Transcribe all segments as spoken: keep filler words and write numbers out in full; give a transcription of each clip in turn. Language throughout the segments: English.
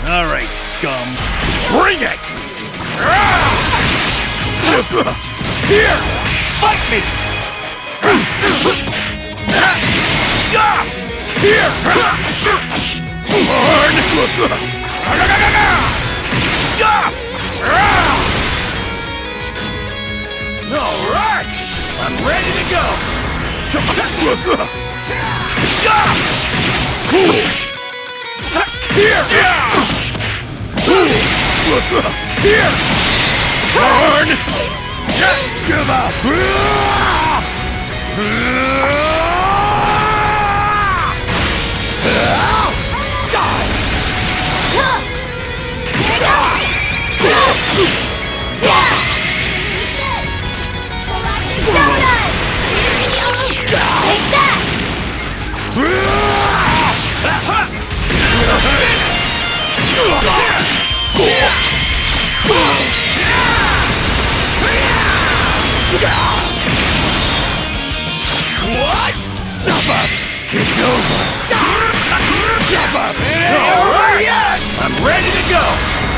Alright, scum. Bring it! Here! Fight me! Here! Burn! Alright! I'm ready to go! Cool! Here! Here! Burn! Give up! Take that! What? Stop up! It's over! Stop up! Alright! I'm ready to go!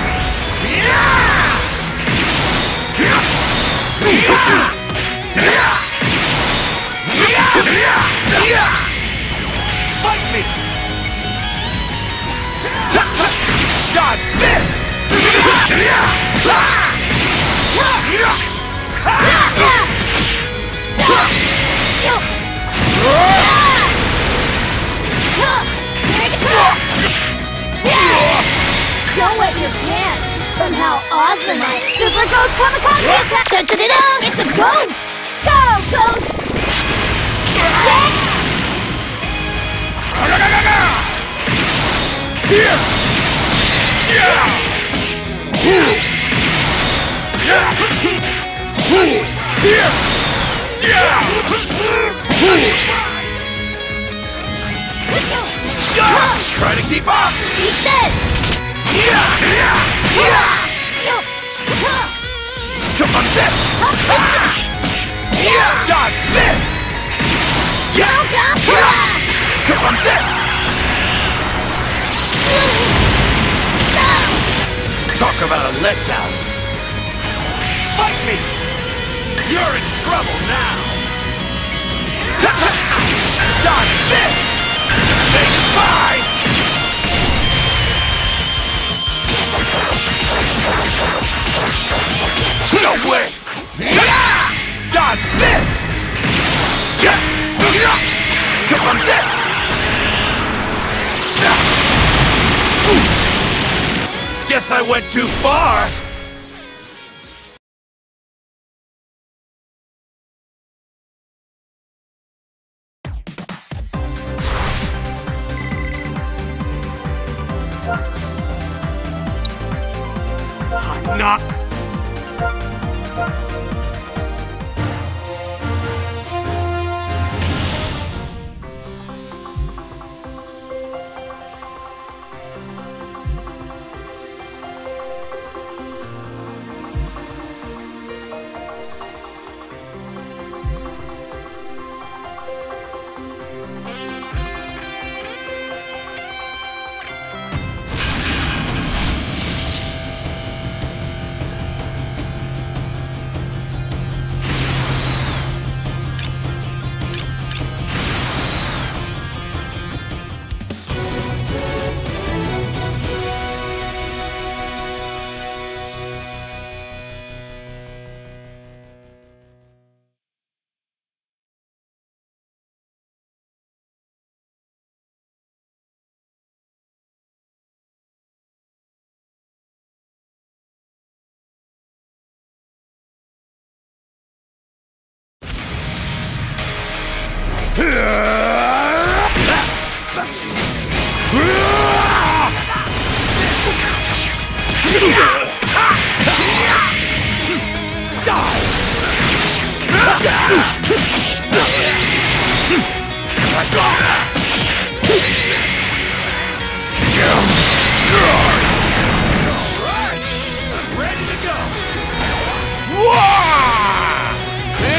Fight me! Dodge this! Don't wet your pants from how awesome my Super Ghost Kamikaze attack! Da-da-da-da! It's a ghost! Go, ghost! Here! Yeah! Here! Yeah! Try to keep up! Keep this! Jump on this! Dodge this! Jump, jump! Jump on this! Talk about a letdown! Fight me! You're in trouble now! Dodge this! Say goodbye! No way! Dodge this! Jump on this! Guess I went too far! I'm not...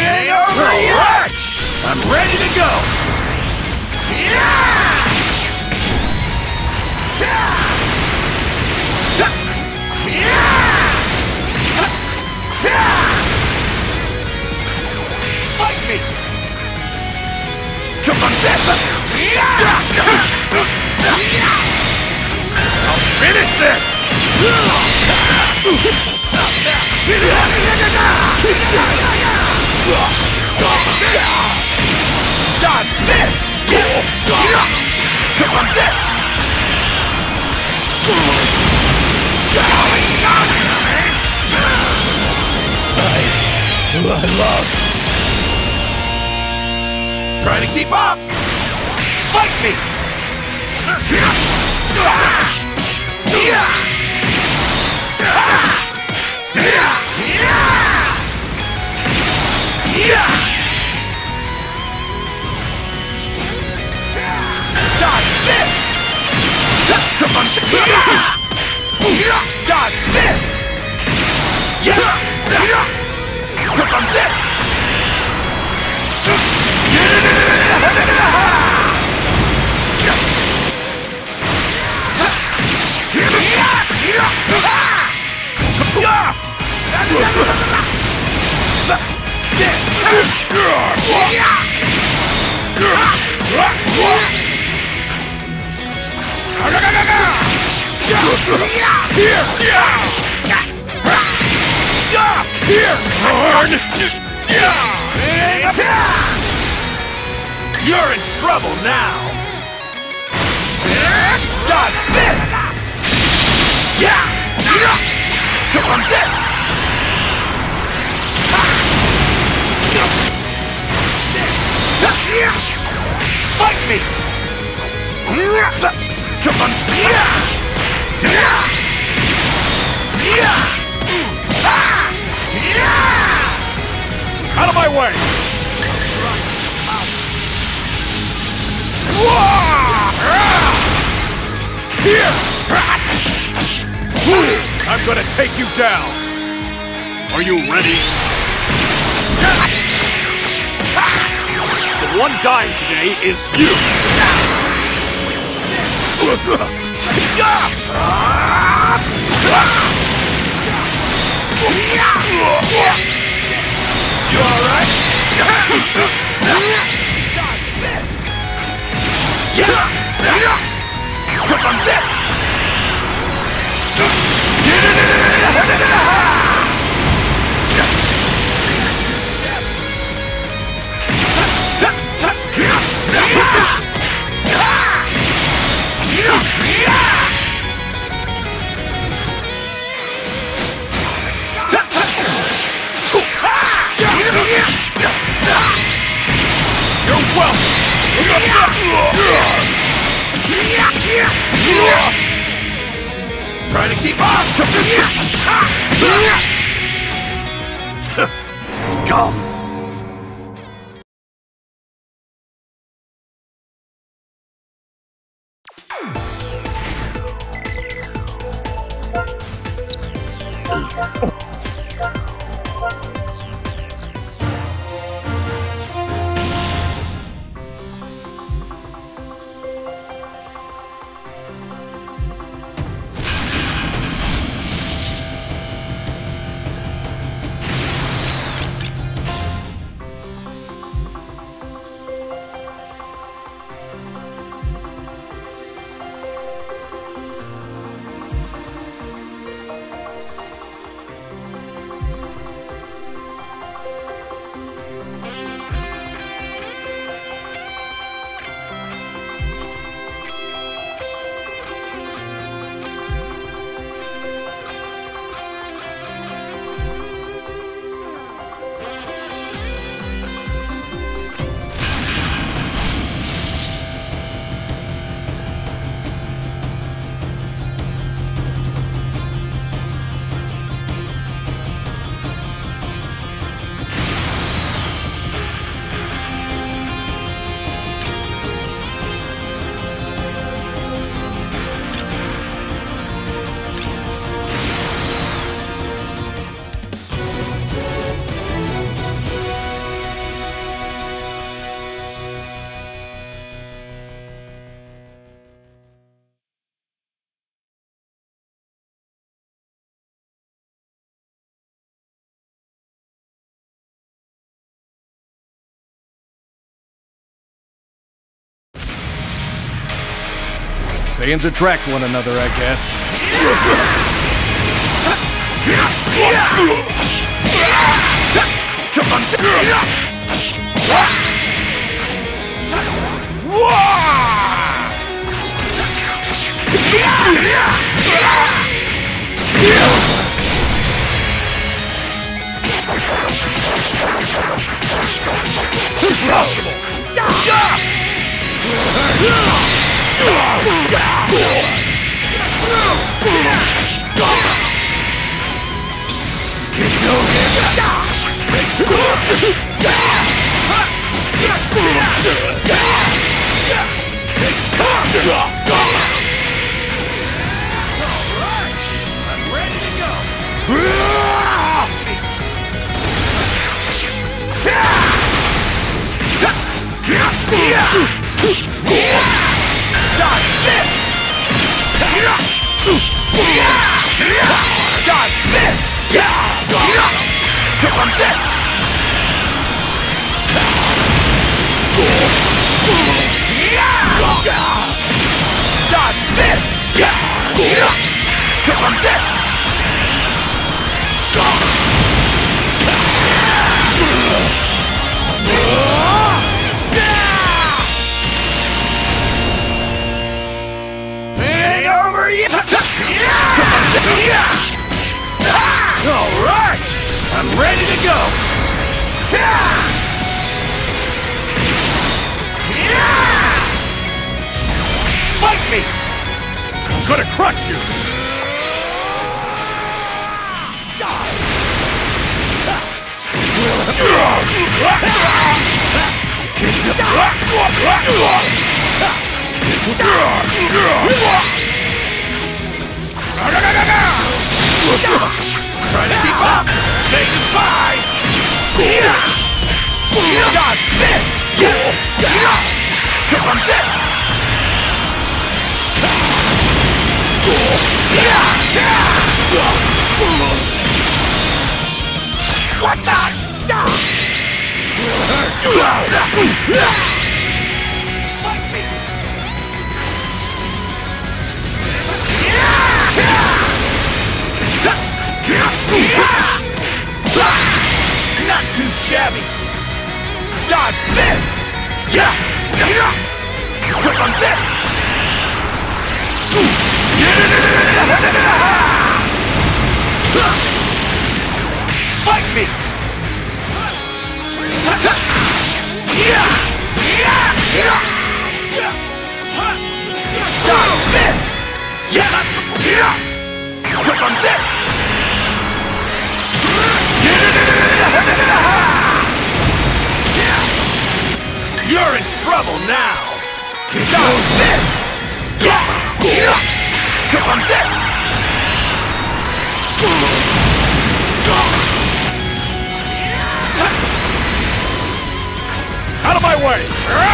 I'm ready to go! Yeah! Fight me! Come on, this! I'll finish this! Dodge this! Come on, this! I, I lost. Trying to keep up! Fight me! Dodge this! Come on! Dodge this! Come on this! Here! Here! Turn! You're in trouble now! Dodge this! Come on this! Fight me! Come on! Out of my way! Here! I'm gonna take you down! Are you ready? The one dying today is you! You alright? Come on this! You're welcome! Trying to keep on! Scum! Saiyans attract one another, I guess. Alright! I'm ready to go! Fight me! I'm gonna crush you! Try to keep up! Say goodbye! Dodge this! Trip on this! What the? Fight me! Not too shabby! Dodge this! Trip on this! Fight me! Dodge this! Trip on this! You're in trouble now! Dodge this! Trip on this! Out of my way!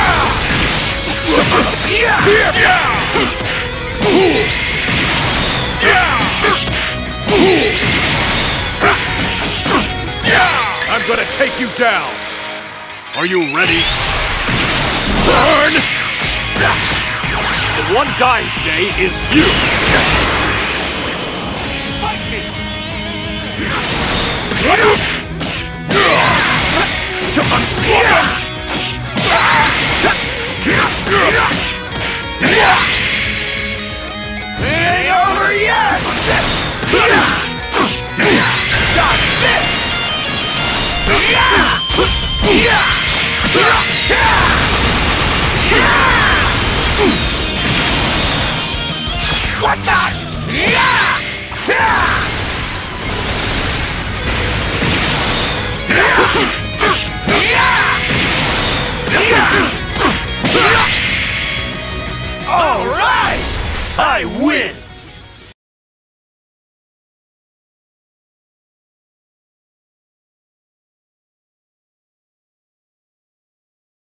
I'm gonna take you down! Are you ready? Burn! The one dying say is you! Fight me! Ain't over yet! Dodge this! What the?